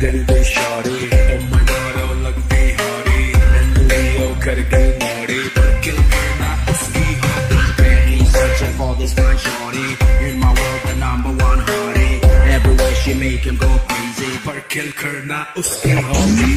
दिल दे sorry oh my god ओ लगती हॉरी नंदुली ओ कर गई मोड़ी पर किल करना उसकी आदत पे ही searching for this fine shorty in my world the number one hottie everywhere she make him go crazy पर किल करना उसकी हॉबी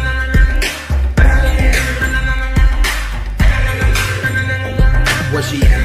She